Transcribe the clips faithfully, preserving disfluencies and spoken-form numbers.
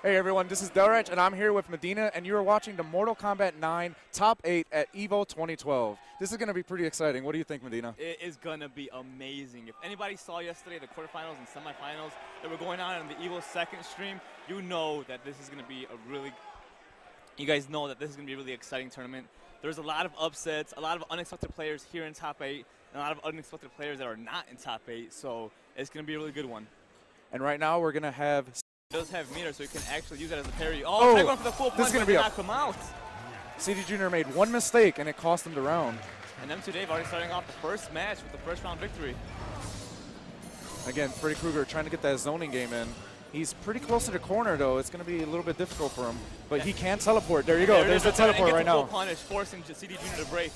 Hey everyone, this is Delrich, and I'm here with Medina, and you are watching the Mortal Kombat nine Top eight at EVO twenty twelve. This is going to be pretty exciting. What do you think, Medina? It is going to be amazing. If anybody saw yesterday the quarterfinals and semifinals that were going on in the EVO second stream, you know that this is going to be a really, you guys know that this is going to be a really exciting tournament. There's a lot of upsets, a lot of unexpected players here in Top eight, and a lot of unexpected players that are not in Top eight, so it's going to be a really good one. And right now we're going to have... Does have meter, so you can actually use that as a parry. Oh, Oh, they're going for the full this punch, is gonna but be a- knock him out. C D Junior made one mistake, and it cost him the round. And M two Dave already starting off the first match with the first round victory. Again, Freddy Krueger trying to get that zoning game in. He's pretty close to the corner, though. It's going to be a little bit difficult for him. But he can teleport. There you go. There There's the it is, and teleport gets right the full now. punish, forcing C D Junior to break.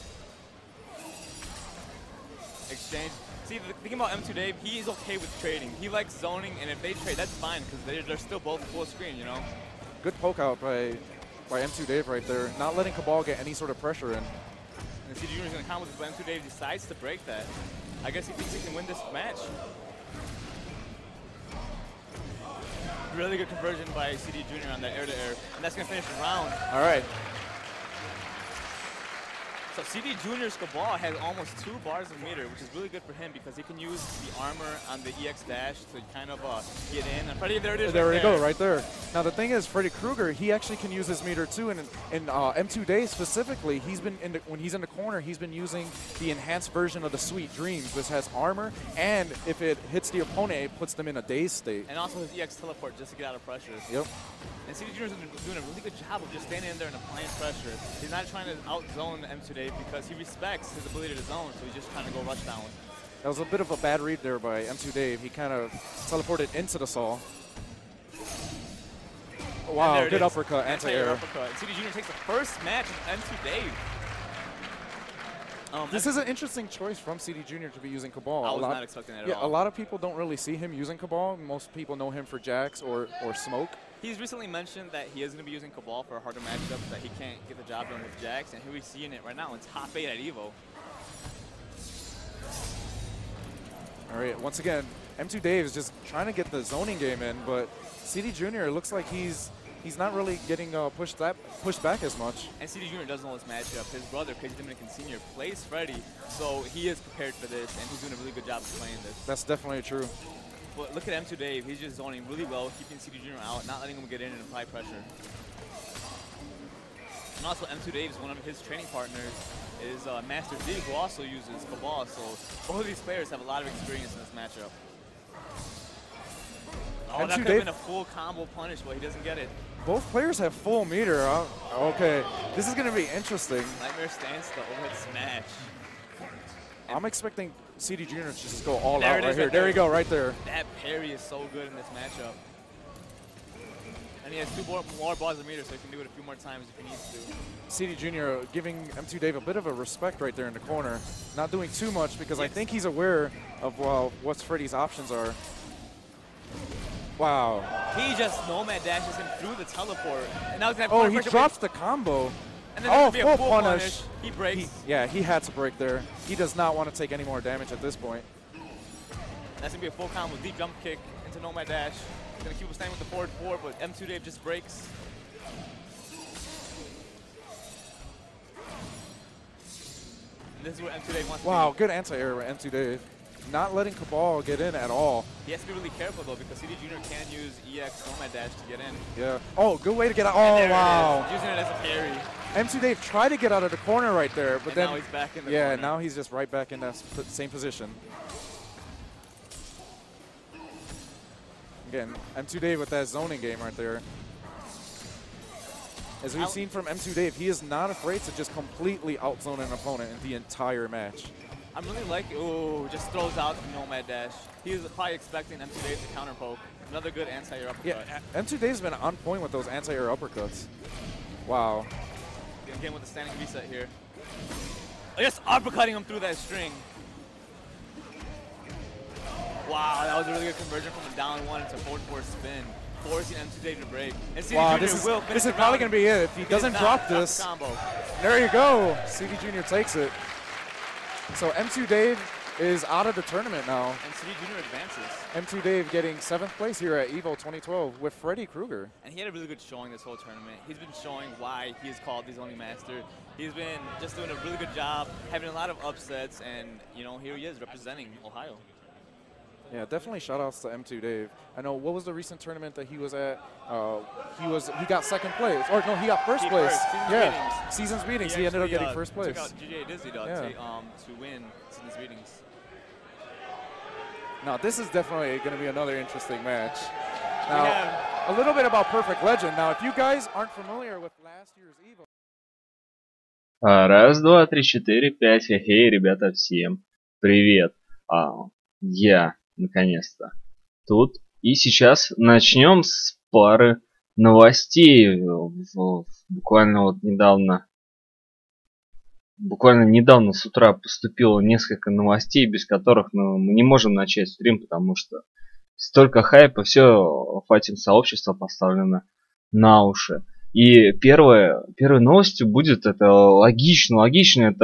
Exchange. See, the thing about M two Dave, he's okay with trading. He likes zoning, and if they trade, that's fine, because they're, they're still both full screen, you know? Good poke out by, by M two Dave right there. Not letting Cabal get any sort of pressure in. And C D Junior's going to combo this, but M two Dave decides to break that. I guess he thinks he can win this match. Really good conversion by C D Junior on that air-to-air, and that's going to finish the round. All right. So C D Junior's Cabal has almost two bars of meter, which is really good for him because he can use the armor on the E X dash to kind of uh, get in. And Freddy, there it is. There right we there. go, right there. Now the thing is, Freddy Krueger, he actually can use his meter too. And in uh, M two Dave specifically, he's been in the, when he's in the corner, he's been using the enhanced version of the Sweet Dreams, which has armor, and if it hits the opponent, it puts them in a dazed state. And also his E X teleport just to get out of pressure. Yep. And C D Junior's doing a really good job of just standing in there and applying pressure. He's not trying to out-zone M two Dave because he respects his ability to zone, so he's just trying to go rush down. That was a bit of a bad read there by M two Dave. He kind of teleported into the Saw. Wow, good uppercut, anti-air. uppercut. C D Junior takes the first match of M two Dave. Um, This is an interesting choice from C D Junior to be using Cabal. I A was lot- not expecting that at Yeah, all. a lot of people don't really see him using Cabal. Most people know him for Jax or, or Smoke. He's recently mentioned that he is going to be using Cabal for a harder matchup, that he can't get the job done with Jax, and here we see it right now in Top eight at EVO. All right, once again, M two Dave is just trying to get the zoning game in, but C D Junior looks like he's he's not really getting uh, pushed that pushed back as much. And C D Junior doesn't know this matchup. His brother, Crazy Dominican Senior, plays Freddy, so he is prepared for this, and he's doing a really good job of playing this. That's definitely true. But look at M two Dave. He's just zoning really well, keeping C D Junior out, not letting him get in and apply pressure. And also, M two Dave is one of his training partners is uh, Master Z, who also uses Cabal, so both of these players have a lot of experience in this matchup. Oh, that M two could have Dave- been a full combo punish, but he doesn't get it. Both players have full meter. Uh, okay, this is going to be interesting. Nightmare stands the overhead smash. I'm expecting C D Junior to just go all There out it right is, here. right There there. you go, right there. That parry is so good in this matchup. And he has two more, more balls of meter, so he can do it a few more times if he needs to. C D Junior giving M two Dave a bit of a respect right there in the corner. Not doing too much because I Yes. think he's aware of well, what Freddy's options are. Wow. He just nomad dashes him through the teleport. And now he's gonna have Oh, point he pressure, drops the combo. and then Oh, there's gonna be full a full punish. punish. He breaks. He, yeah, he had to break there. He does not want to take any more damage at this point. That's gonna be a full combo, deep jump kick into nomad dash. He's gonna keep him staying with the forward four, but M two Dave just breaks. And this is where M two Dave wants Wow, to be. good anti-air by M two Dave. Not letting Cabal get in at all. He has to be really careful though, because C D Junior can use E X nomad dash to get in. Yeah. Oh, good way to get out. And Oh, there it wow. is, using it as a parry. M two Dave tried to get out of the corner right there, but And then now he's back in the yeah, corner. now he's just right back in that s- same position. Again, M two Dave with that zoning game right there. As we've Out- seen from M two Dave, he is not afraid to just completely outzone an opponent in the entire match. I'm really liking, ooh, just throws out the nomad dash. He was probably expecting M two Dave to counter poke. Another good anti-air uppercut. Yeah, M two Dave's been on point with those anti-air uppercuts. Wow. Again with the standing reset here. Oh, just uppercutting him through that string. Wow, that was a really good conversion from a down one into forward four spin, forcing M two Dave to break. And C D Wow, Junior this is, will this finish is the probably round. going to be it. If he He doesn't does drop not drop this, the combo. there you go. C D Junior takes it. So M two Dave is out of the tournament now. And City Junior advances. M two Dave getting seventh place here at EVO twenty twelve with Freddy Krueger. And he had a really good showing this whole tournament. He's been showing why he's called the Zoney Master. He's been just doing a really good job, having a lot of upsets, and you know, here he is representing Ohio. Yeah, definitely shout outs to M two Dave. I know, what was the recent tournament that he was at? Uh, he was he got second place, or no, he got first He place. first, season's yeah, meetings. season's meetings. He, He ended up actually, getting uh, first place. Took out G J Dizzy Dog Yeah. to, um, to win season's meetings. Now, this is definitely going to be another interesting match. We Now, have a little bit about Perfect Legend. Now, if you guys aren't familiar with last year's EVO, А, Раз, два, три, четыре, пять. Хе-хей, ребята, всем привет. А, я, наконец-то, тут. И сейчас начнем с пары новостей. В- в- буквально вот недавно, буквально недавно с утра поступило несколько новостей, без которых, ну, мы не можем начать стрим, потому что столько хайпа, все файтинг-сообщество поставлено на уши. И первое, первой новостью будет, это логично, логично, это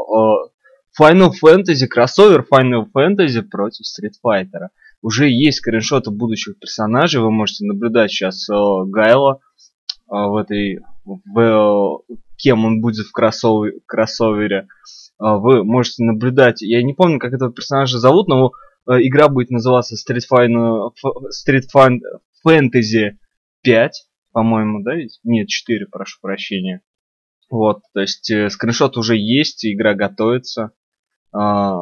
э, Final Fantasy, кроссовер Final Fantasy против Street Fighter. Уже есть скриншоты будущих персонажей, вы можете наблюдать сейчас э, Гайла э, в этой, в, э, кем он будет в кроссовер, кроссовере. Э, вы можете наблюдать, я не помню, как этого персонажа зовут, но э, игра будет называться Street, Final, Street Fan, Fantasy пять. По-моему, да? ведь? Нет, четыре, прошу прощения. Вот, то есть э, скриншот уже есть, игра готовится. А,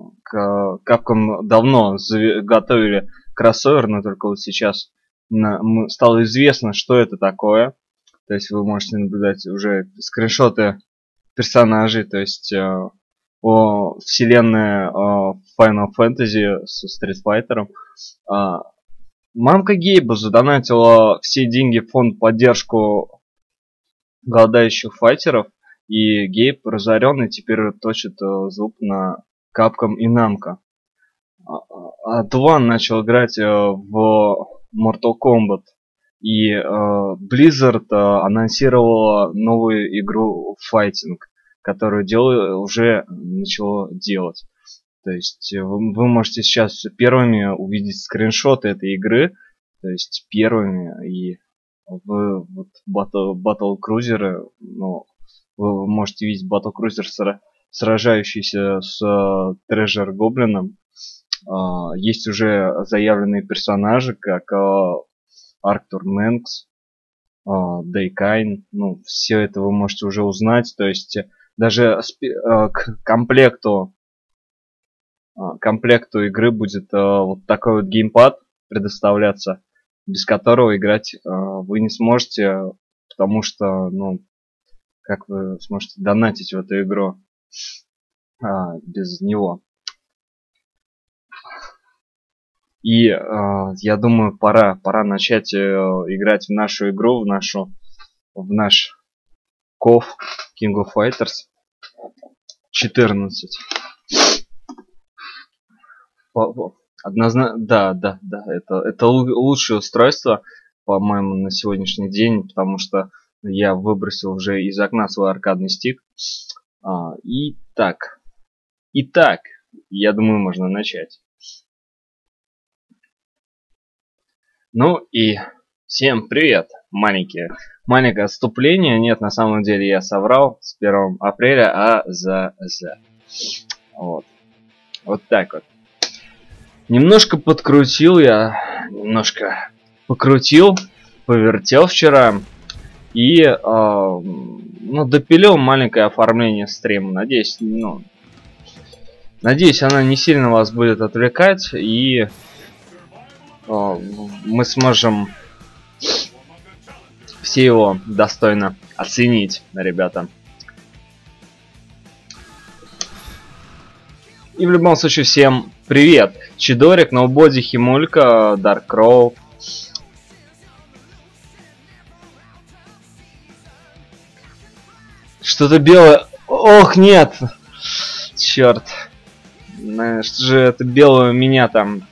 Capcom давно готовили кроссовер, но только вот сейчас на, стало известно, что это такое. То есть вы можете наблюдать уже скриншоты персонажей, то есть э, о, вселенная э, Final Fantasy с Street Fighter. Э, Мамка Гейба задонатила все деньги в фонд поддержку голодающих файтеров, и Гейб разоренный теперь точит э, зуб на Capcom и Namco. А Дван начал играть э, в Mortal Kombat, и э, Blizzard э, анонсировала новую игру Fighting, которую дело, уже начало делать. То есть вы, вы можете сейчас первыми увидеть скриншоты этой игры, то есть первыми, и вы вот Battle, Battle Cruiser, ну, вы можете видеть Battle Cruiser сра, сражающийся с uh, Treasure Гоблином. Uh, есть уже заявленные персонажи, как uh, Arthur Mengs, uh, Дейкайн, ну, все это вы можете уже узнать, то есть даже uh, к комплекту комплекту игры будет э, вот такой вот геймпад предоставляться, без которого играть э, вы не сможете, потому что, ну, как вы сможете донатить в эту игру э, без него. И э, я думаю, пора, пора начать э, играть в нашу игру, в нашу, в наш ков King of Fighters четырнадцать. Однозначно, да, да, да, это, это лучшее устройство, по-моему, на сегодняшний день, потому что я выбросил уже из окна свой аркадный стик. А, и так, итак, я думаю, можно начать. Ну и всем привет, маленькие. Маленькое отступление, нет, на самом деле я соврал с первого апреля, а за, за. Вот, вот так вот. Немножко подкрутил я, немножко покрутил, повертел вчера и э, ну, допилил маленькое оформление стрима. Надеюсь, ну, надеюсь, она не сильно вас будет отвлекать, и э, мы сможем все его достойно оценить, ребята. И в любом случае всем привет! Чидорик, Ноубоди, Химулька, Даркроу. Что-то белое. Ох, нет! Черт. Что же это белое у меня там?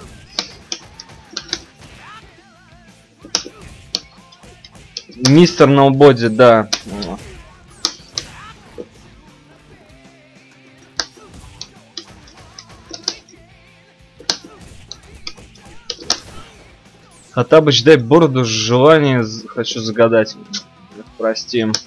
Мистер Ноубоди, да. Хаттабыч, дай бороду, желание хочу загадать. Прости. У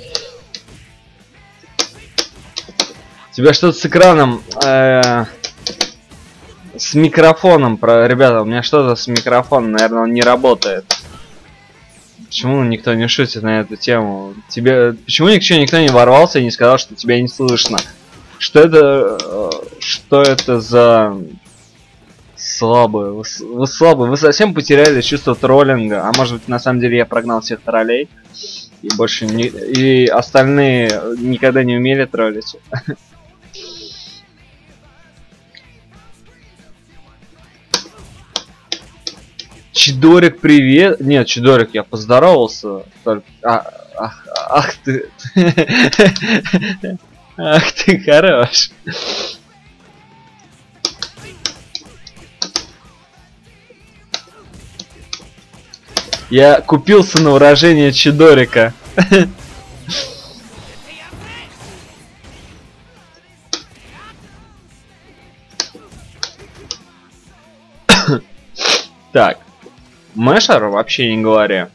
тебя что-то с экраном, э, с микрофоном, про, ребята, у меня что-то с микрофоном, наверное, он не работает. Почему никто не шутит на эту тему? Тебе, почему никто, никто не ворвался и не сказал, что тебя не слышно? Что это, э, что это за слабые? Вы, вы слабые, вы совсем потеряли чувство троллинга, а может быть на самом деле я прогнал всех троллей и больше не, и остальные никогда не умели троллить. Чидорик, привет. Нет, Чидорик, я поздоровался. Только... А, ах, ах ты. Ах ты хорош. Я купился на выражение Чидорика. Так. Мэшер, вообще не говоря.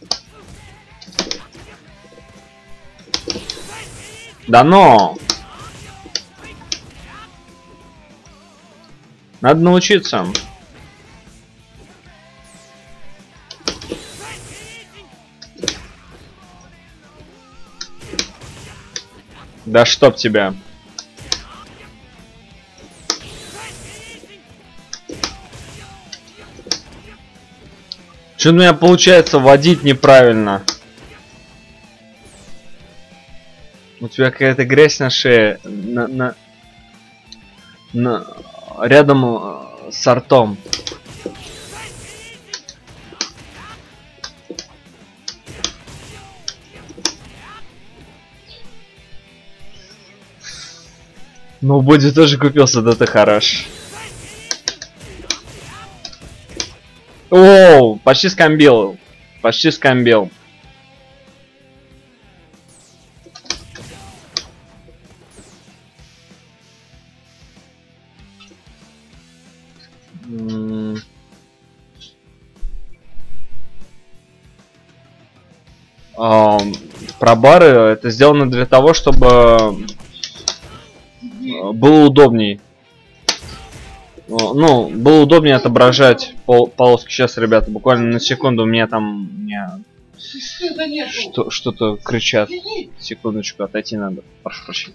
Да но! Надо научиться. Да чтоб тебя. Что-то у меня получается водить неправильно. У тебя какая-то грязь на шее. На, на, на, рядом с ртом. Ну, Боди тоже купился, да ты хорош. Оу, почти скамбил. Почти скамбил. Про бары это сделано для того, чтобы было удобней. Ну, было удобнее отображать пол полоски. Сейчас, ребята, буквально на секунду у меня там меня что что-то кричат. Секундочку, отойти надо. Прошу прощения.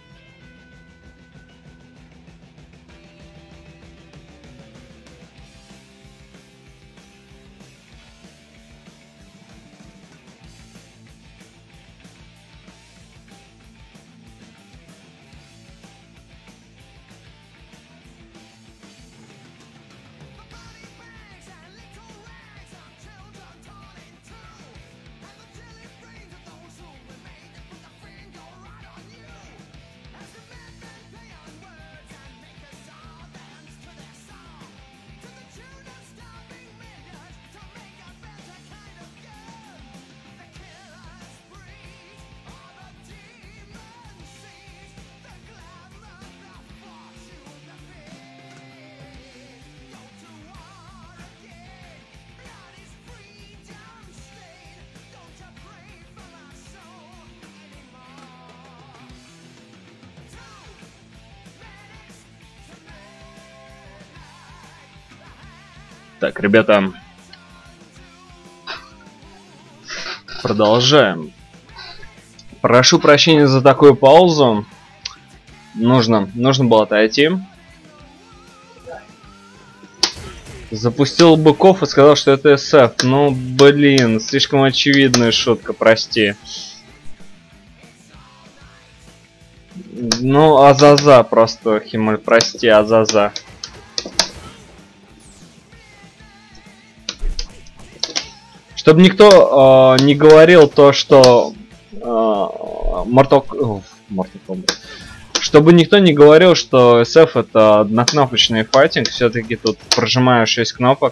Так, ребята, продолжаем. Прошу прощения за такую паузу. Нужно, нужно было отойти. Запустил быков и сказал, что это эс эф. Ну, блин, слишком очевидная шутка, прости. Ну, Азаза просто, Хималь, прости, Азаза. Чтобы никто э, не говорил то, что э, Mortal... О, Mortal Kombat. Чтобы никто не говорил, что эс эф это однокнопочный файтинг, все-таки тут прожимаю шесть кнопок.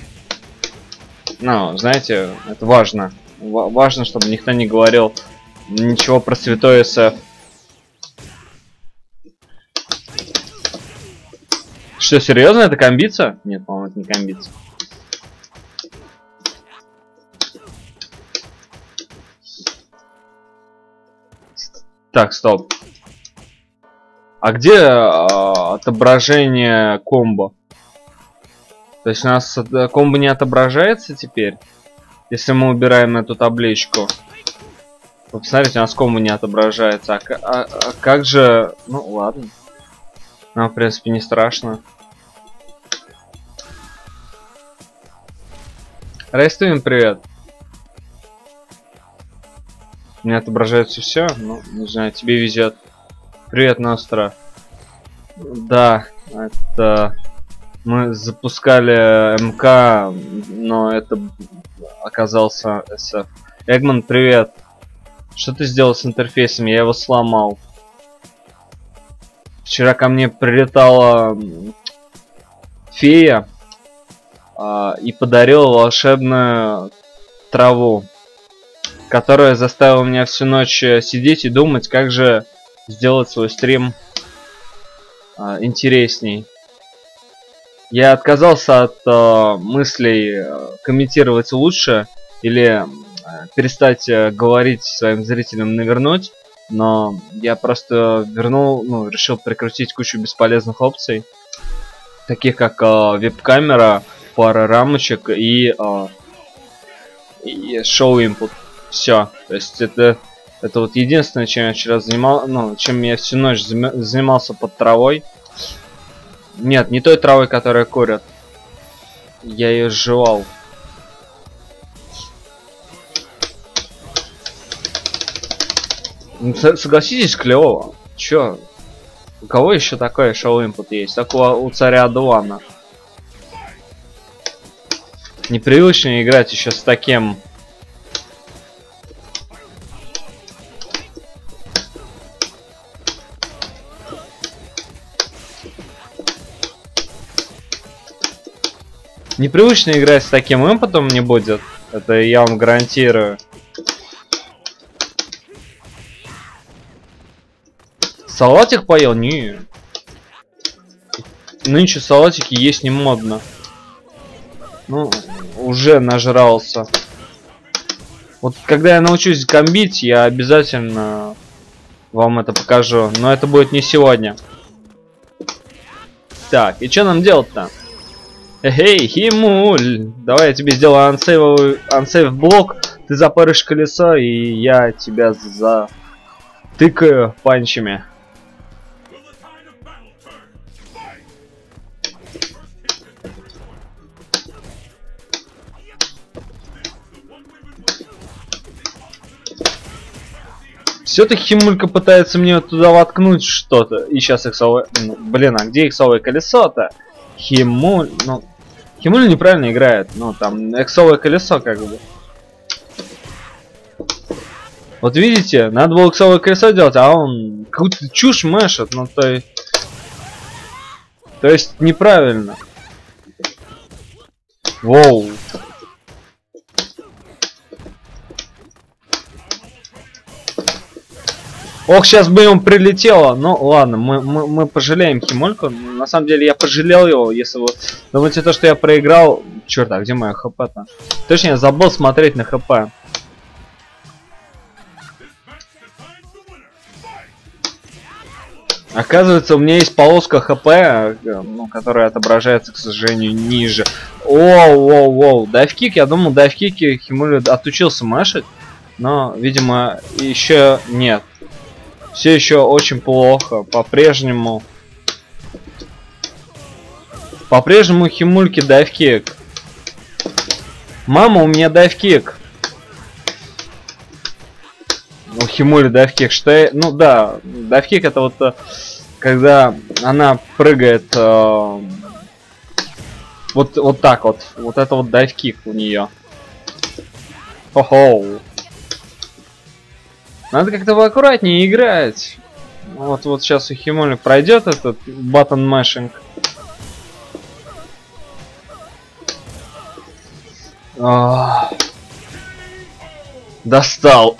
Ну, знаете, это важно. В важно, чтобы никто не говорил ничего про святой эс эф. Что, серьезно, это комбица? Нет, по-моему, это не комбица. Так, стоп. А где а, отображение комбо? То есть у нас комбо не отображается теперь? Если мы убираем эту табличку. Вы посмотрите, у нас комбо не отображается. А, а, а как же... Ну, ладно. Нам, в принципе, не страшно. Рейстуем, привет. У меня отображается все. Ну, не знаю, тебе везет. Привет, Ностра. Да, это... Мы запускали МК, но это оказался эс эф. Эгман, привет. Что ты сделал с интерфейсом? Я его сломал. Вчера ко мне прилетала фея а, и подарила волшебную траву, которая заставила меня всю ночь сидеть и думать, как же сделать свой стрим а, интересней. Я отказался от э, мыслей э, комментировать лучше или э, перестать э, говорить своим зрителям навернуть, но я просто вернул, ну, решил прикрутить кучу бесполезных опций, таких как э, веб-камера, пара рамочек и, э, и show input. Все. То есть это, это вот единственное, чем я вчера занимал, ну, чем я всю ночь занимался под травой. Нет, не той травой, которая курят. Я ее жевал. Согласитесь, клево. Чё? У кого еще такое шоу-импут есть? Только у, у царя Адуана. Непривычно играть еще с таким. Непривычно играть с таким импотом не будет. Это я вам гарантирую. Салатик поел? Не. Нынче салатики есть не модно. Ну, уже нажрался. Вот когда я научусь комбить, я обязательно вам это покажу. Но это будет не сегодня. Так, и что нам делать-то? Эй, Химуль, давай я тебе сделаю ансейвовый ансейв блок, ты запаришь колесо, и я тебя затыкаю панчами. Все-таки Химулька пытается мне туда воткнуть что-то. И сейчас иксовое... Ну, блин, а где иксовое колесо-то? Химуль... Ну... Химуль неправильно играет. Ну, там, иксовое колесо, как бы. Вот видите, надо было иксовое колесо делать, а он какую-то чушь мэшет. Ну, то есть... То есть, неправильно. Воу. Ох, сейчас бы ему прилетело. Ну ладно, мы, мы, мы пожалеем Химульку. На самом деле я пожалел его, если вот думаете то, что я проиграл. Черт, а где моя хп-то? Точнее, я забыл смотреть на хп. Оказывается, у меня есть полоска хп, ну, которая отображается, к сожалению, ниже. Оу, оу, оу. Дайвкик, я думал, дайвкики Химулю отучился машить. Но, видимо, еще нет. Все еще очень плохо. По-прежнему. По-прежнему Химульки дайвкик. Мама, у меня дайвкик. У Химули дайвкик. Что я... Ну да, дайвкик это вот когда она прыгает э... вот, вот так вот. Вот это вот дайвкик у нее. Хо-хоу. Надо как-то поаккуратнее играть. Вот, вот сейчас у Химули пройдет этот баттон мэшинг. Достал.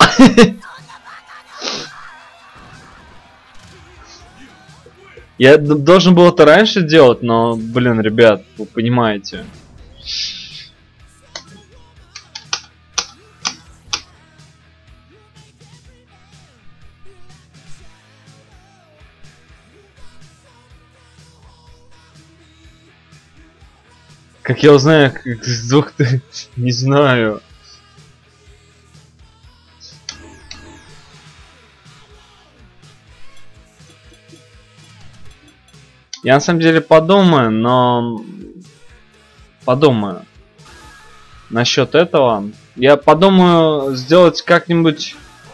Я должен был это раньше делать, но, блин, ребят, вы понимаете. Как я узнаю, как с двух... Не знаю. Я на самом деле подумаю, но... Подумаю. Насчет этого. Я подумаю сделать как-нибудь...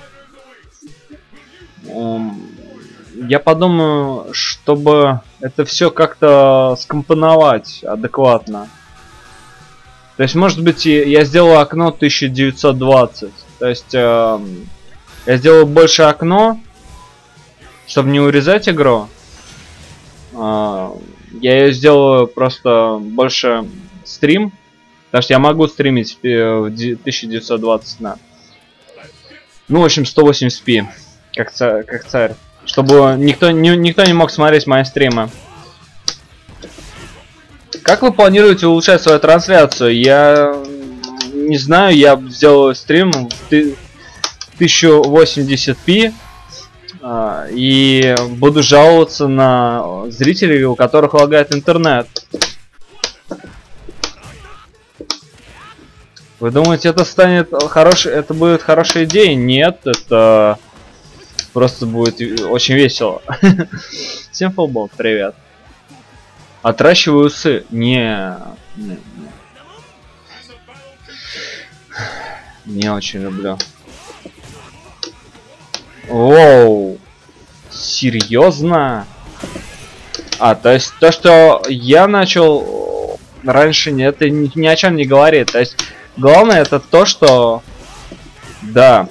Я подумаю, чтобы это все как-то скомпоновать адекватно. То есть, может быть, я сделаю окно тысяча девятьсот двадцать. То есть, э, я сделаю больше окно, чтобы не урезать игру. Э, я ее сделаю просто больше стрим. Потому что я могу стримить в тысяча девятьсот двадцать на... Ну, в общем, сто восемьдесят пи. Как царь. Как царь. Чтобы никто не, никто не мог смотреть мои стримы. Как вы планируете улучшать свою трансляцию? Я не знаю, я сделаю стрим в тысяча восемьдесят пи э, и буду жаловаться на зрителей, у которых лагает интернет. Вы думаете, это станет хорошей, это будет хорошей идеей? Нет, это просто будет очень весело. Всем футбол, привет. Отращиваю усы. Не, не, не. Не очень люблю. Оу. Серьезно? А, то есть то, что я начал раньше, это ни, ни о чем не говорит. То есть главное это то, что... Да.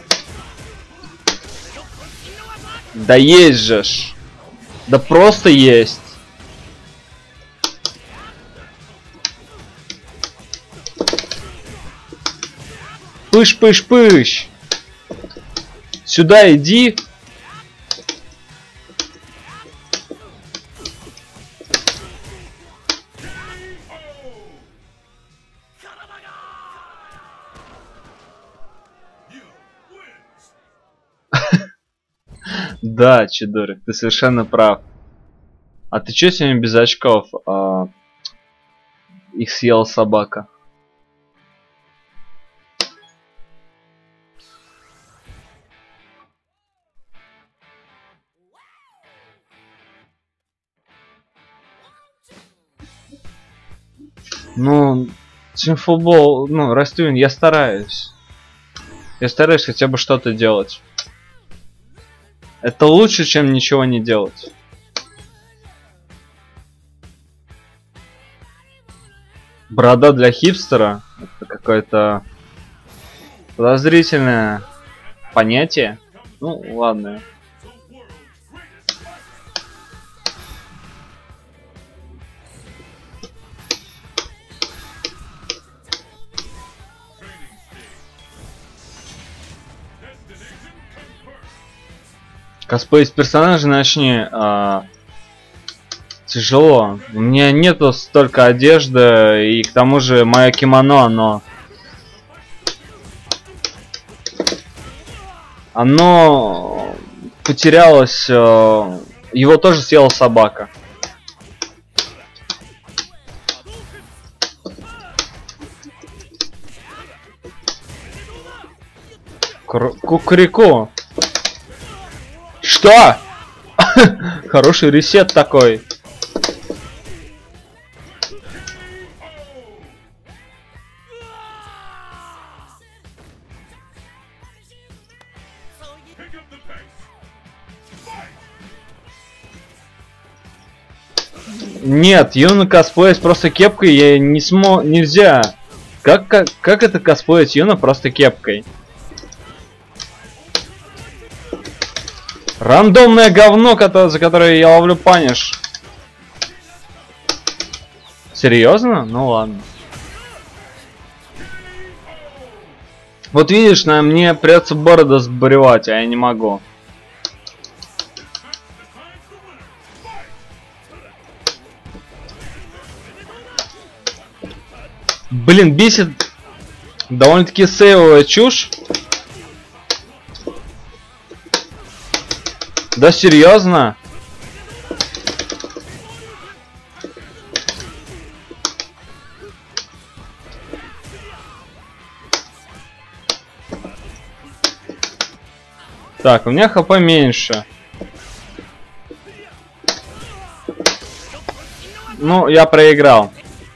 Да есть же ж. Да просто есть. Пыш-пыш-пыш. Сюда иди. Да, Чидорик, ты совершенно прав. А ты чё сегодня без очков? А... Их съела собака. Ну, тимфутбол, ну, Растюин, я стараюсь. Я стараюсь хотя бы что-то делать. Это лучше, чем ничего не делать. Борода для хипстера? Это какое-то подозрительное понятие. Ну, ладно. Косплей из персонажа начни. А, тяжело. У меня нету столько одежды, и к тому же мое кимоно, оно... Оно потерялось. Его тоже съела собака. Кукурику. Что? Хороший ресет такой. Нет, Юна косплеить просто кепкой я не смог, нельзя. Как, как, как это косплеить Юна просто кепкой? Рандомное говно, за которое я ловлю паниш. Серьезно? Ну ладно. Вот видишь, на мне придется бороду сбривать, а я не могу. Блин, бесит довольно-таки сейвовая чушь. Да серьезно? Так, у меня хп меньше. Ну, я проиграл.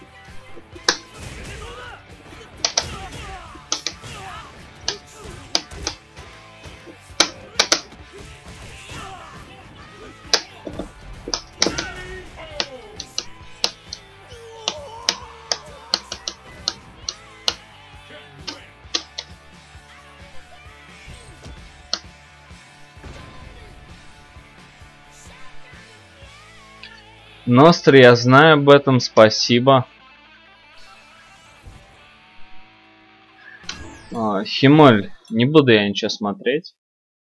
Ностр, я знаю об этом, спасибо. А, Химоль, не буду я ничего смотреть.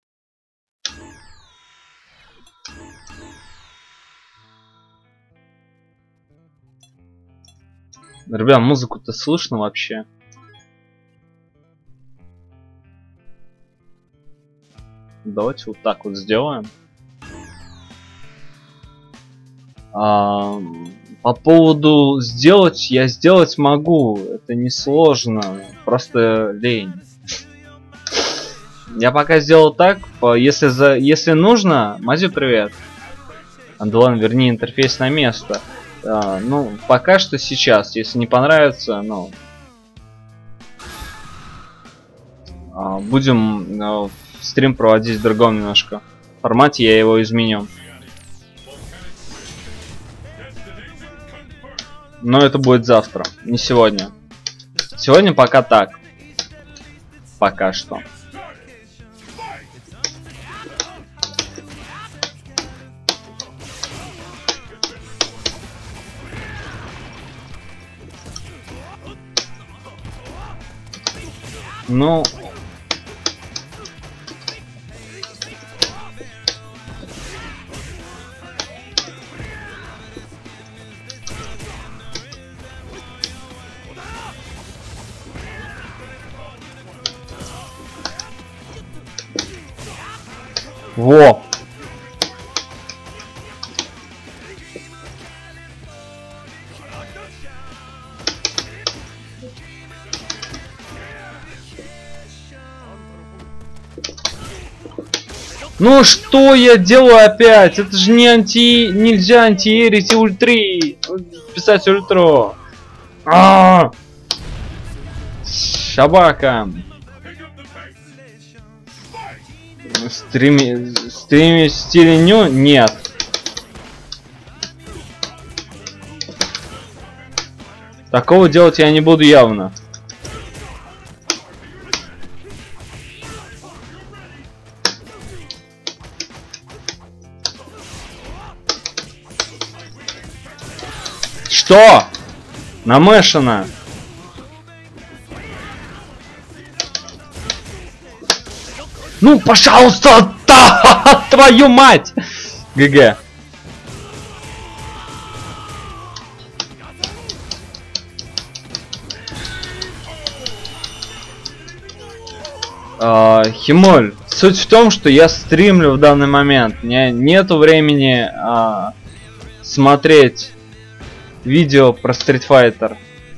Ребят, музыку-то слышно вообще? Давайте вот так вот сделаем. А, по поводу сделать, я сделать могу. Это несложно. Просто лень. Я пока сделал так. Если, за, если нужно... Мазю, привет. Андуан, верни интерфейс на место. А, ну, пока что сейчас. Если не понравится, ну... А, будем а, стрим проводить в другом немножко формате. Я его изменю. Но это будет завтра, не сегодня. Сегодня пока так. Пока что. Ну... Во! Ну что я делаю опять? Это же не анти... Нельзя антиэрить и ультри. Писать ультру. А-а-а! Собака. Стрими... Стримить в стиле ню? Нет. Такого делать я не буду явно. Что? Намешано. Ну, пожалуйста, та, твою мать! ГГ. А, Химоль, суть в том, что я стримлю в данный момент. У меня нету времени а, смотреть видео про Street Fighter.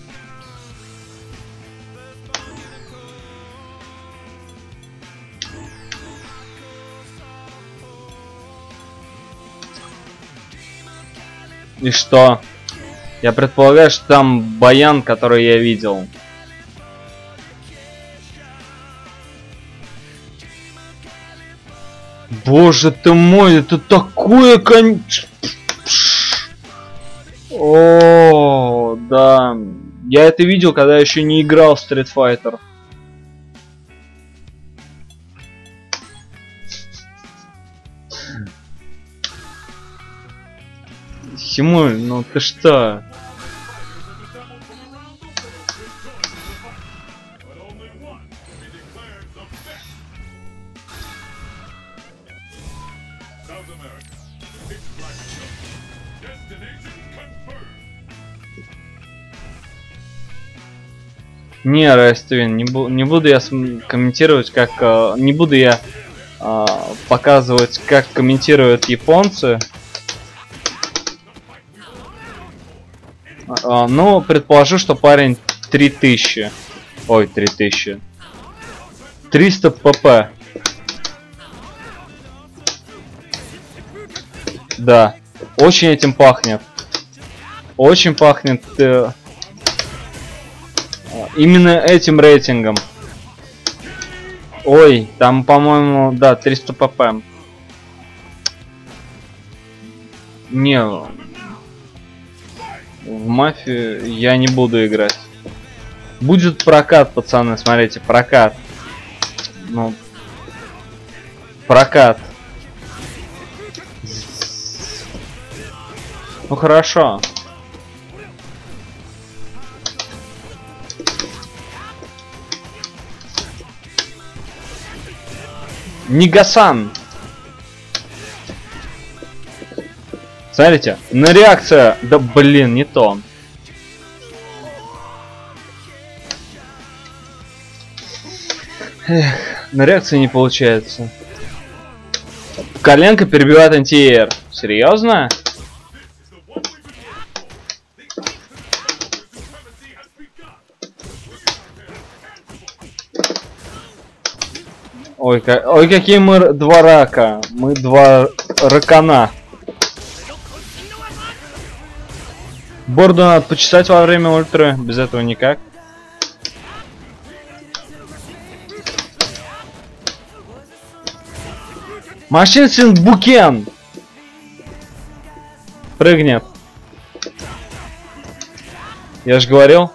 И что? Я предполагаю, что там баян, который я видел. Боже ты мой, это такое кон... О, да. Я это видел, когда еще не играл в Street Fighter. Химуль, ну ты что? Не, Райствин, не, бу не буду я комментировать, как... Э, не буду я э, показывать, как комментируют японцы. Э, ну, предположу, что парень три тысячи. Ой, три тысячи. триста пп. Да. Очень этим пахнет. Очень пахнет э, именно этим рейтингом. Ой, там, по-моему, да, триста пэ-пэ. Не, в мафию я не буду играть. Будет прокат, пацаны, смотрите, прокат. Ну, прокат. Ну хорошо. Нигасан. Смотрите, на реакция. Да блин, не то. Эх, на реакции не получается. Коленка перебивает антиэр. Серьезно? Ой, как, ой, какие мы два рака. Мы два ракана. Борду надо почесать во время ультры. Без этого никак. Машин Букен. Прыгнет. Я же говорил.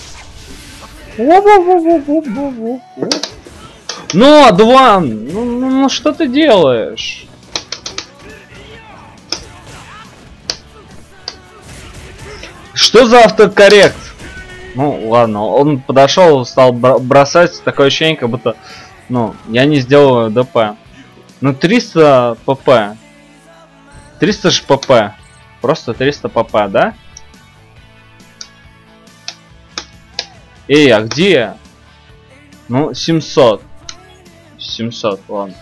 Ну, Адван! Ну, ну, ну что ты делаешь? Что за автокоррект? Ну, ладно, он подошел, стал бросать, такое ощущение, как будто, ну, я не сделаю ДП. Ну, триста пэ-пэ. триста же пэ-пэ. Просто триста пэ-пэ, да? Эй, а где? Ну, семьсот. семьсот, ладно.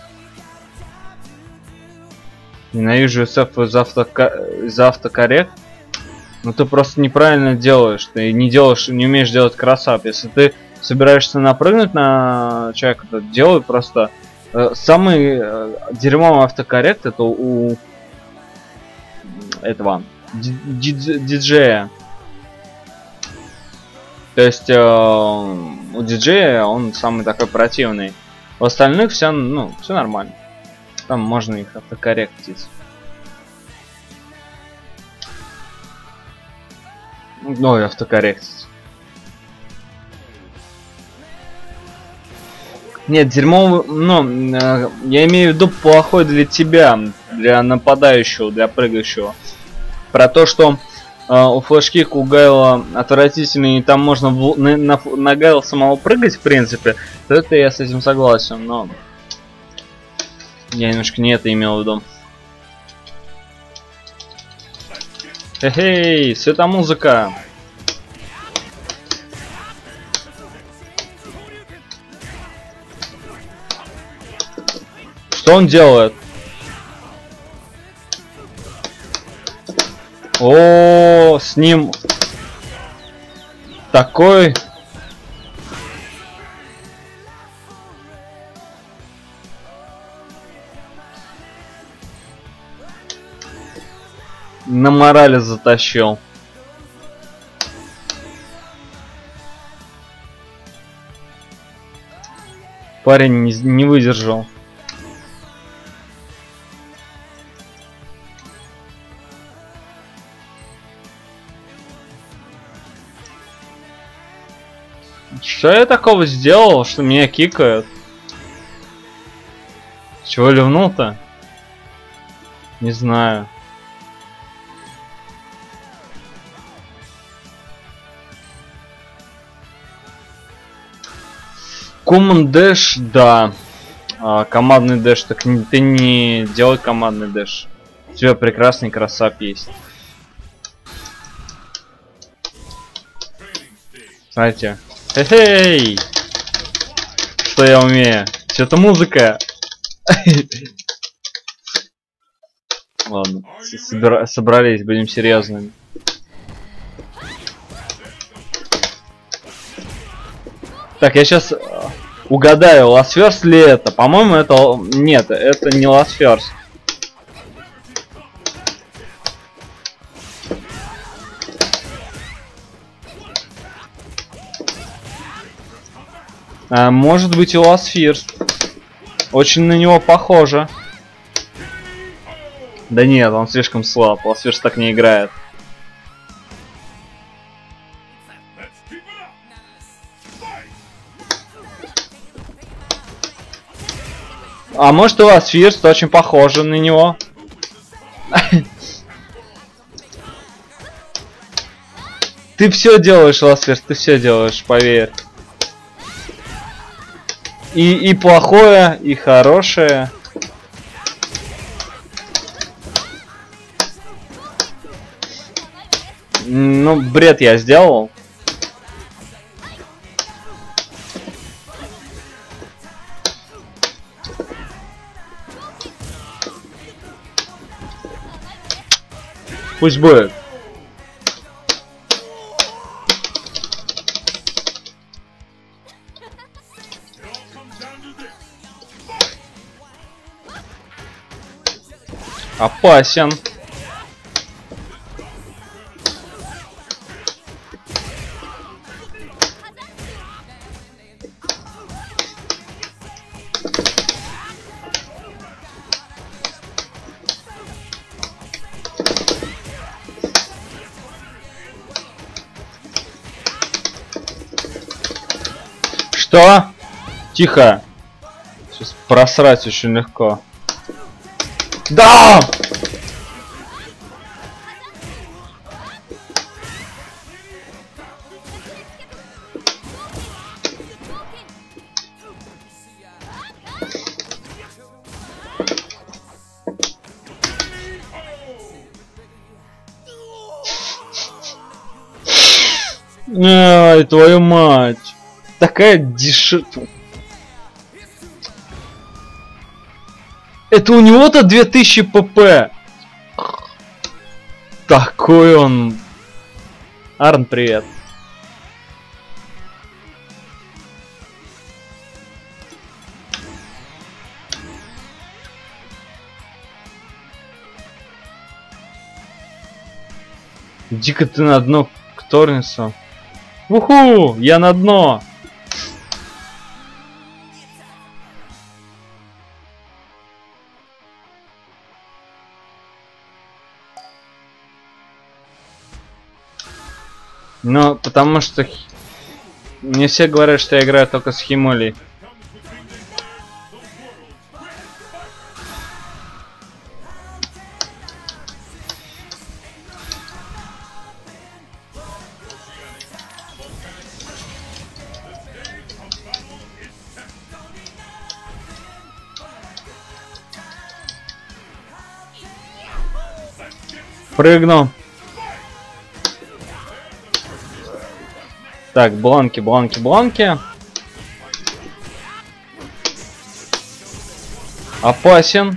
Ненавижу эс эф из, автока... из автокоррект. Ну ты просто неправильно делаешь. Ты не делаешь, не умеешь делать кросап. Если ты собираешься напрыгнуть на человека, то делай просто... Самый э, дерьмовый автокоррект это у этого диджея. То есть э, у диджея он самый такой противный. У остальных все, ну, все нормально. Там можно их автокорректить. Ой, автокорректить. Нет, дерьмовый, ну, э, я имею в виду плохой для тебя, для нападающего, для прыгающего. Про то, что э, у флешкик у Гайла отвратительный, и там можно в, на, на, на Гайла самого прыгать, в принципе, то это я с этим согласен, но я немножко не это имел в виду. Эй, светомузыка! Что он делает? О, с ним такой на морали затащил. Парень не, не выдержал. Что я такого сделал, что меня кикают? Чего ливнул-то? Не знаю. Command Dash, да. А, командный дэш, так не, ты не делай командный дэш. У тебя прекрасный красап есть. Знаете. Эй! Что я умею? Что-то музыка. Ладно, собира собрались, будем серьезными. Так, я сейчас угадаю, Last First ли это? По-моему, это... Нет, это не Last First. А, может быть, у вас Фирст. Очень на него похоже. Да нет, он слишком слаб. Ласфирст так не играет. А может, у вас Фирст очень похоже на него. Ты все делаешь, Ласфирст, ты все делаешь, поверь. И, и плохое, и хорошее. Ну, бред я сделал. Пусть будет. Опасен. Что? Тихо. Сейчас просрать очень легко. Да! Ай, твою мать. Такая дешевая. Это у него-то две тысячи пп. Такой он. Арн, привет. Иди-ка ты на дно к Торнису. Уху! Я на дно! Ну, потому что мне все говорят, что я играю только с Химолей. Прыгну. Так, бланки, бланки, бланки. Опасен.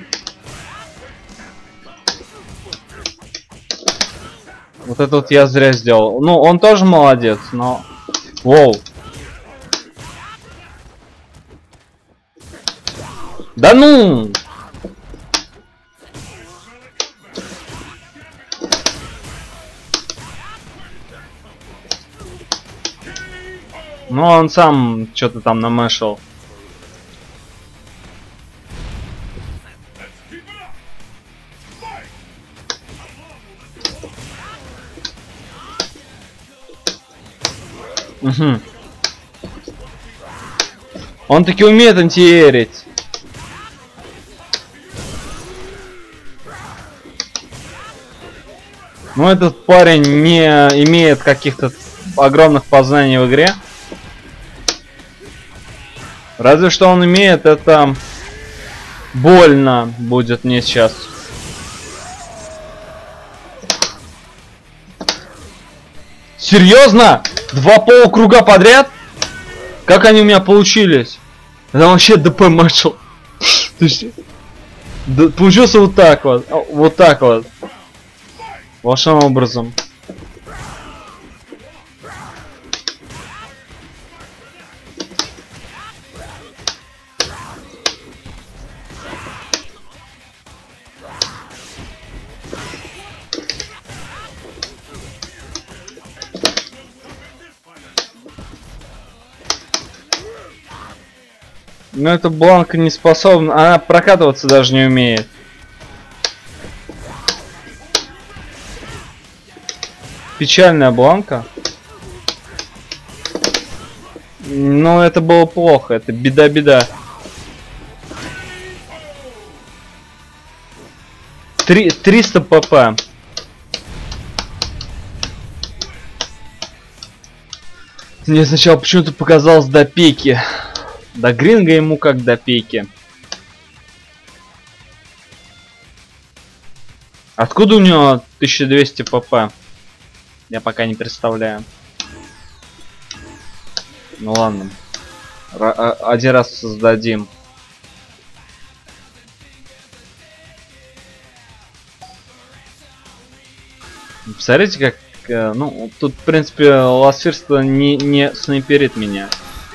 Вот это вот я зря сделал. Ну, он тоже молодец, но... Воу. Да ну! Ну, он сам что-то там намешал. Угу. Он таки умеет антиэрить. Но этот парень не имеет каких-то огромных познаний в игре. Разве что он имеет это... Больно будет мне сейчас. Серьезно? Два полукруга подряд? Как они у меня получились? Это вообще ДП матчел. То есть... Получился вот так вот. Вот так вот. Волшебным образом. Но эта Бланка не способна, она прокатываться даже не умеет. Печальная Бланка. Но это было плохо, это беда-беда. триста пп. Мне сначала почему-то показалось до пеки. До Гринга ему как до пеки. Откуда у него тысяча двести пп? Я пока не представляю. Ну ладно. Р- один раз создадим. Посмотрите, как... Э, ну, тут, в принципе, Ласфирство не, не снайперит меня.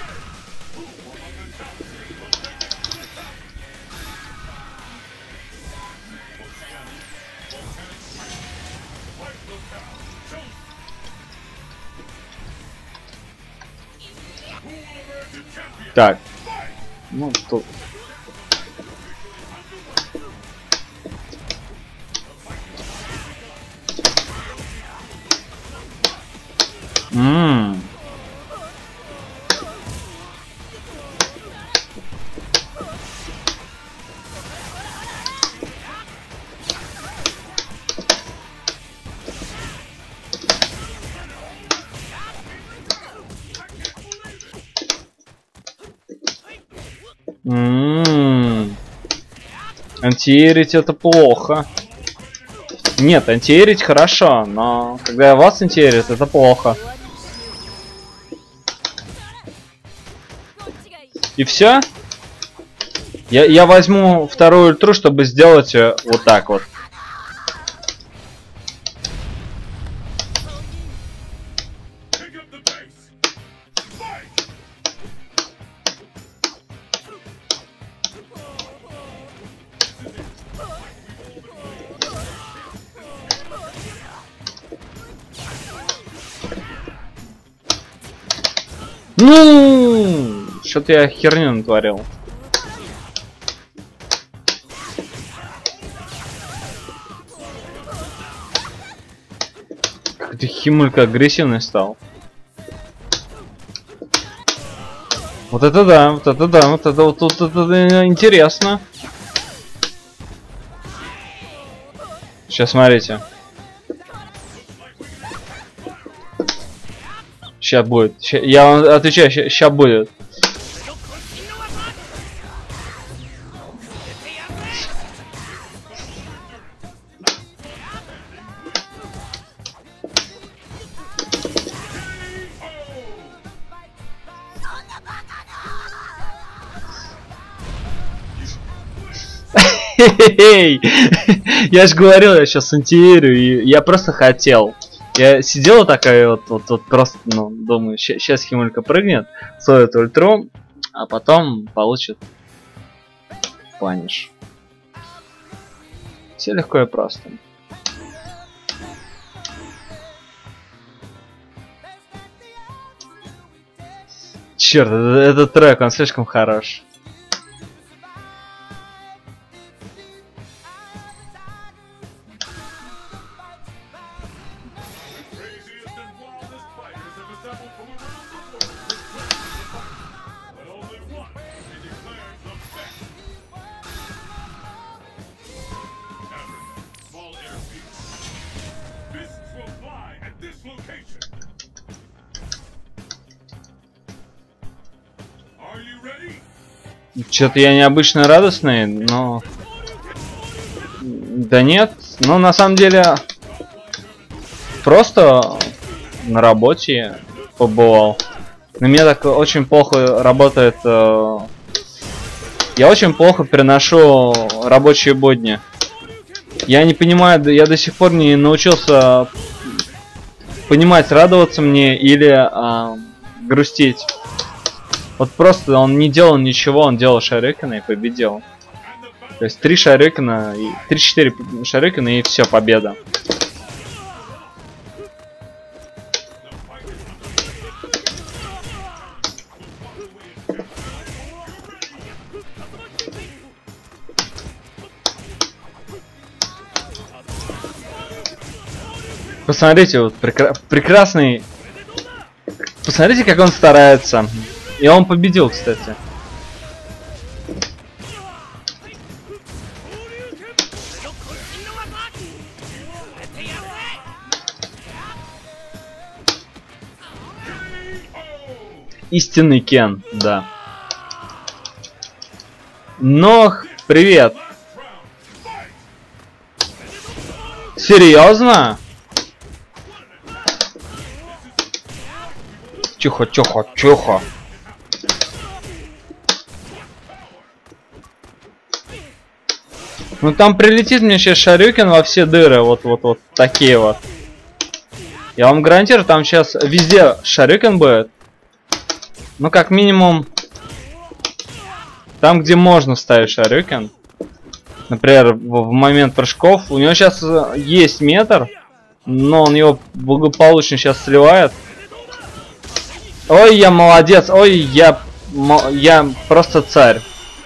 Так. Ну, тут... Ммм. Ммм. Антиэрить это плохо. Нет, антиэрить хорошо, но когда вас антиэрит, это плохо. И все? Я, я возьму вторую ультру, чтобы сделать э, вот так вот. Ну, что-то я херню натворил. Какой-то Химулька агрессивный стал. Вот это да, вот это да, вот это вот, вот это интересно. Сейчас смотрите. Сейчас будет. Ща, я вам отвечаю, сейчас будет. Я же говорил, я сейчас антиэрю, и я просто хотел. Я сидела такая вот, вот, вот просто, ну, думаю, сейчас Химулька прыгнет, стоит ультру, а потом получит паниш. Все легко и просто. Черт, этот трек, он слишком хорош. Что-то я необычно радостный, но... Да нет, ну на самом деле... Просто на работе побывал. На меня так очень плохо работает... Э... Я очень плохо переношу рабочие будни. Я не понимаю, я до сих пор не научился понимать, радоваться мне или э, грустить. Вот просто он не делал ничего, он делал шариканы и победил. То есть три шарикана, три-четыре шарикана и все, победа. Посмотрите, вот прекра прекрасный... Посмотрите, как он старается. И он победил, кстати. Истинный Кен, да. Нох, привет. Серьезно? Тихо, тихо, тихо. Ну там прилетит мне сейчас шарюкен во все дыры, вот, вот, вот такие вот. Я вам гарантирую, там сейчас везде шарюкен будет. Ну, как минимум, там, где можно ставить шарюкен, например, в, в момент прыжков, у него сейчас есть метр, но он его благополучно сейчас сливает. Ой, я молодец, ой, я, я просто царь.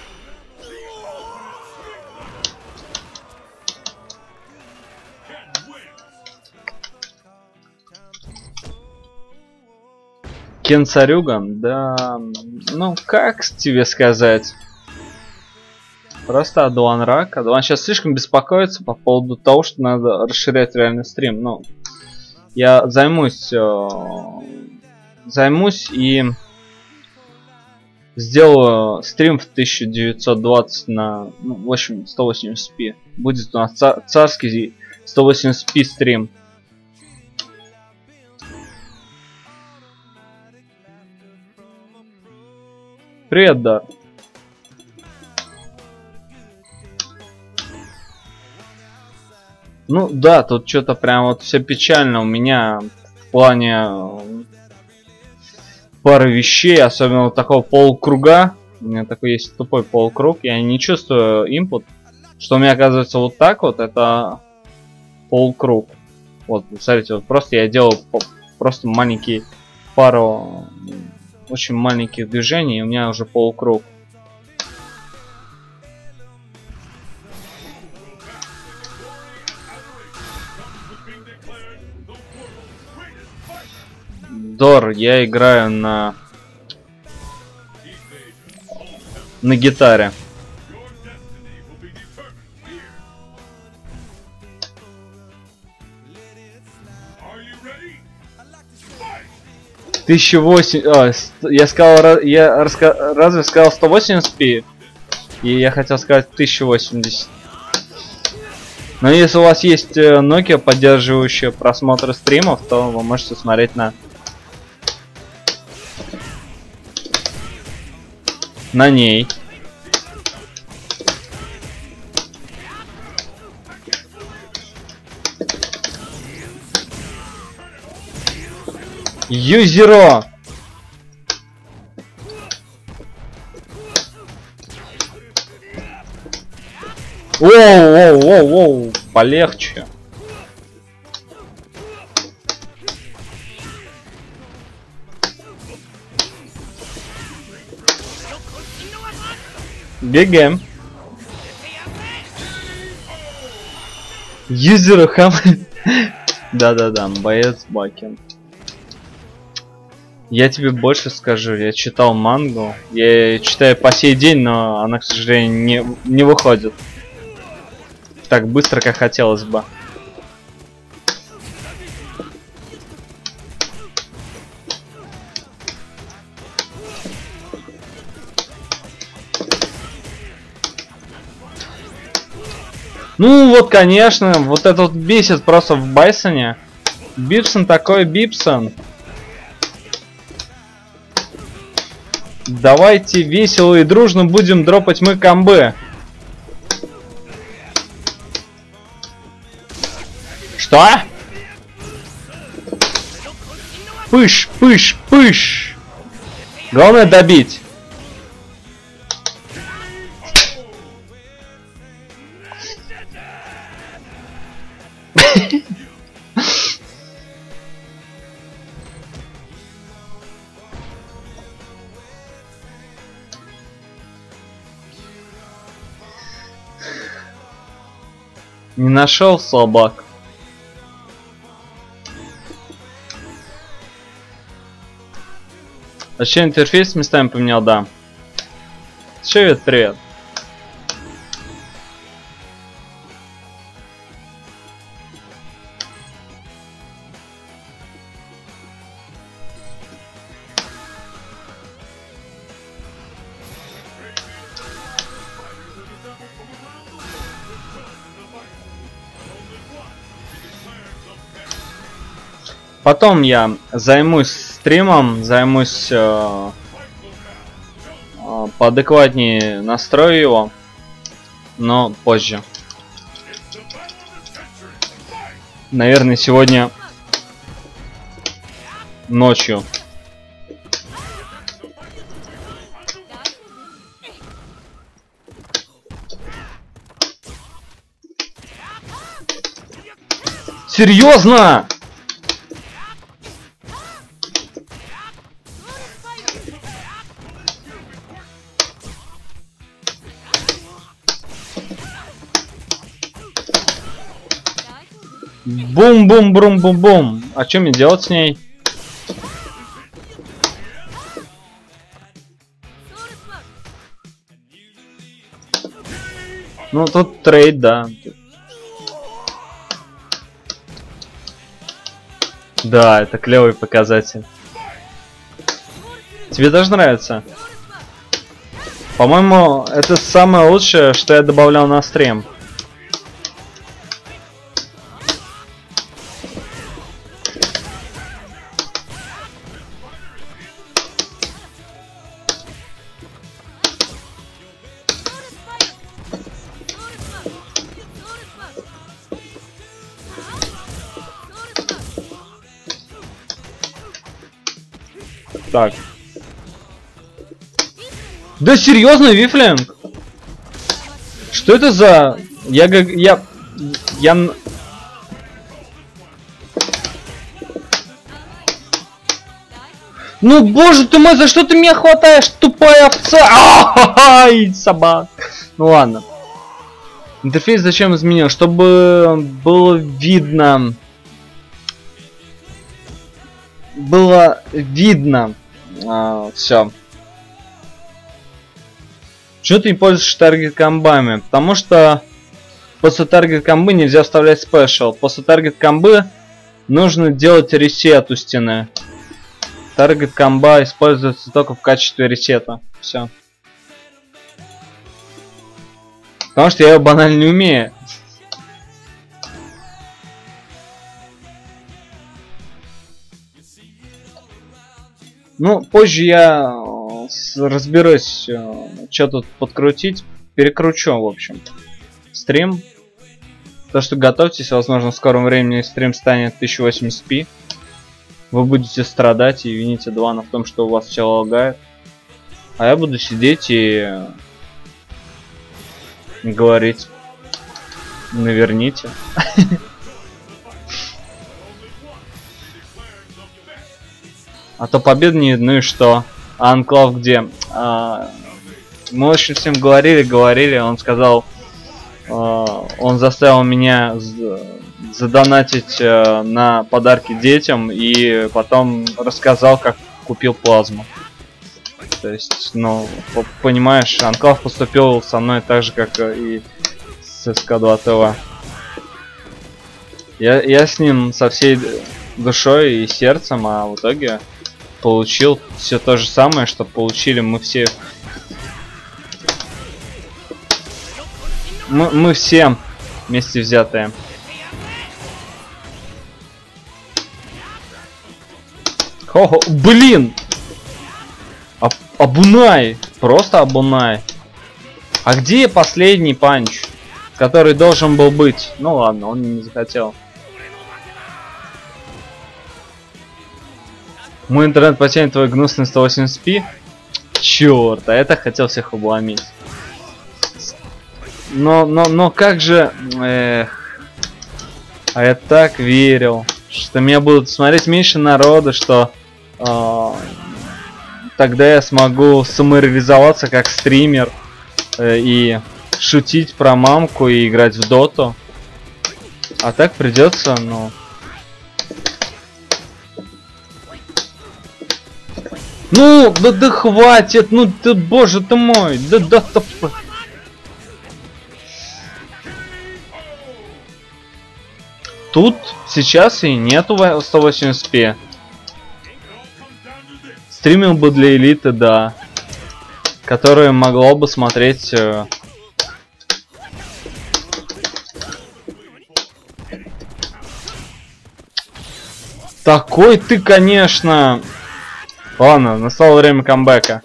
Кен Царюган, да, ну как тебе сказать? Просто Адуан рак. Адуан сейчас слишком беспокоится по поводу того, что надо расширять реальный стрим. Ну, я займусь, э, займусь и сделаю стрим в тысяча девятьсот двадцать на, ну, в общем, сто восемьдесят пи. Будет у нас ца царский сто восемьдесят пи стрим. Привет, да. Ну да, тут что-то прям вот все печально у меня в плане пары вещей, особенно вот такого полукруга. У меня такой есть тупой полукруг, я не чувствую инпут. Что у меня оказывается вот так вот, это полукруг. Вот, смотрите, вот просто я делаю просто маленький пару... Очень маленьких движений, и у меня уже полукруг. Дор, я играю на на гитаре. тысяча восемьдесят... А, я сказал... Я раска... разве сказал сто восемьдесят пи? И я хотел сказать тысяча восемьдесят. Но если у вас есть Nokia, поддерживающая просмотр стримов, то вы можете смотреть на... На ней. Юзеро! Оу, оу, оу, оу, полегче. Бегаем. Юзеру хам. Да-да-да, боец Бакин. Я тебе больше скажу, я читал мангу, я ее читаю по сей день, но она, к сожалению, не, не выходит так быстро, как хотелось бы. Ну вот, конечно, вот этот бесит просто в Байсоне. Бипсон такой Бипсон. Давайте весело и дружно будем дропать мы комбы. Что? Пыш, пыш, пыш. Главное добить. Не нашел слабак. Вообще интерфейс местами поменял, да. Привет, привет. Потом я займусь стримом, займусь э, э, поадекватнее настрою его, но позже. Наверное, сегодня ночью. Серьезно? Бум-бум-брум-бум-бум. А что мне делать с ней? Ну, тут трейд, да. Да, это клевый показатель. Тебе тоже нравится? По-моему, это самое лучшее, что я добавлял на стрим. Так. Да серьезно, Вифлинг? Что это за... Я... Я... Я... Ну, боже ты мой, за что ты меня хватаешь, тупая овца? Ай, собак. Ну ладно. Интерфейс зачем изменил? Чтобы было видно... Было видно а, все. Почему ты не пользуешься таргет комбами? Потому что после таргет комбы нельзя вставлять спешл. После таргет комбы нужно делать ресет у стены. Таргет комба используется только в качестве ресета. Все. Потому что я ее банально не умею. Ну, позже я разберусь, что тут подкрутить. Перекручу, в общем, стрим. То, что готовьтесь, возможно, в скором времени стрим станет тысяча восемьдесят пи. Вы будете страдать и вините Двана в том, что у вас все лагает. А я буду сидеть и говорить: наверните. А то победы не, ну и что? А Анклав где? А, мы очень всем говорили, говорили, он сказал, а, он заставил меня задонатить а, на подарки детям и потом рассказал, как купил плазму. То есть, ну, понимаешь, Анклав поступил со мной так же, как и с СК два ТВ. Я, я с ним со всей душой и сердцем, а в итоге получил все то же самое, что получили мы все. Мы, мы все вместе взятые. Хо-хо, блин! А, Абунай! Просто Абунай. А где последний панч, который должен был быть? Ну ладно, он не захотел. Мой интернет потянет твой гнусный сто восемьдесят пи. Черт, а это хотел всех обломить. Но, но, но как же... Эх. А я так верил, что меня будут смотреть меньше народа, что... Э, тогда я смогу самореализоваться как стример. Э, и шутить про мамку и играть в доту. А так придется, ну... Ну, да, да хватит, ну ты, боже ты мой, да да да. Тут сейчас и нету сто восемьдесят пи. Стримил бы для элиты, да. Которая могла бы смотреть... Э... Такой ты, конечно... Ладно, настало время камбэка.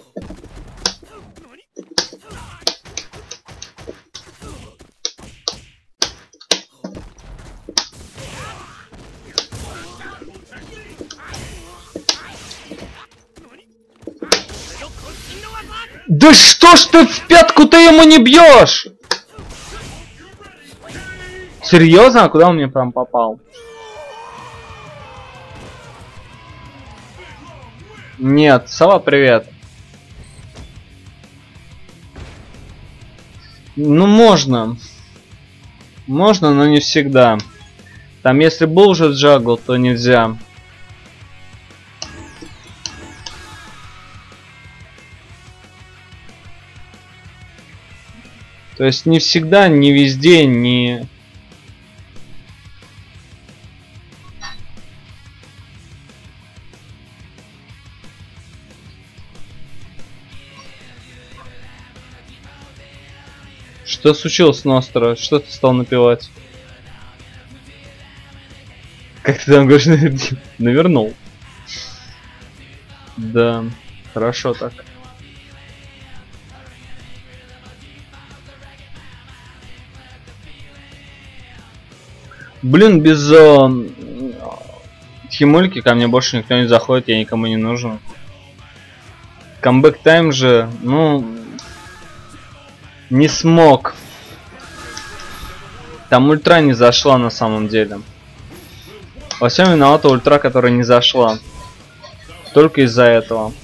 Да что ж ты в пятку-то ему не бьешь? Серьезно? А куда он мне прям попал? Нет, сова, привет. Ну можно. Можно, но не всегда. Там если был уже джагл, то нельзя. То есть не всегда, не везде, не... Что случилось, Ностро? Что ты стал напевать? Как ты там говоришь, навернул? Да, хорошо так. Блин, без э, химульки ко мне больше никто не заходит, я никому не нужен. Камбэк тайм же, ну, не смог. Там ультра не зашла на самом деле. Во всем виновата ультра, которая не зашла. Только из-за этого.